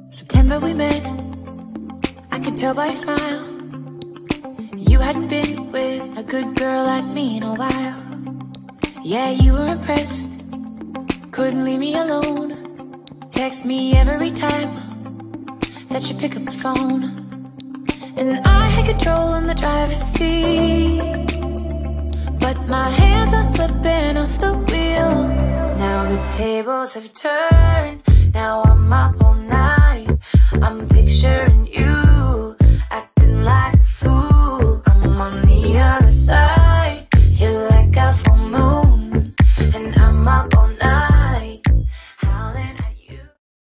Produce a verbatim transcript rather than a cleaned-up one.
September we met, I could tell by your smile. You hadn't been with a good girl like me in a while. Yeah, you were impressed, couldn't leave me alone. Text me every time that you pick up the phone. And I had control in the driver's seat, but my hands are slipping off the wheel. Now the tables have turned, now I'm up all night. I'm